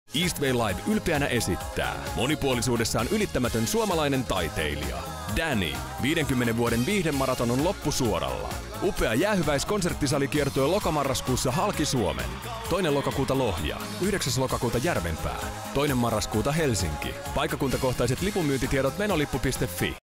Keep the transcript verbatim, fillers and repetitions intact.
Eastway Live ylpeänä esittää monipuolisuudessaan ylittämätön suomalainen taiteilija Danny. viidenkymmenen vuoden viihdemaraton on loppusuoralla. Upea jäähyväiskonserttisalikiertue lokamarraskuussa halki Suomen. Toinen lokakuuta Lohja, yhdeksäs lokakuuta Järvenpää, toinen marraskuuta Helsinki. Paikkakuntakohtaiset lipunmyyntitiedot menolippu piste fi.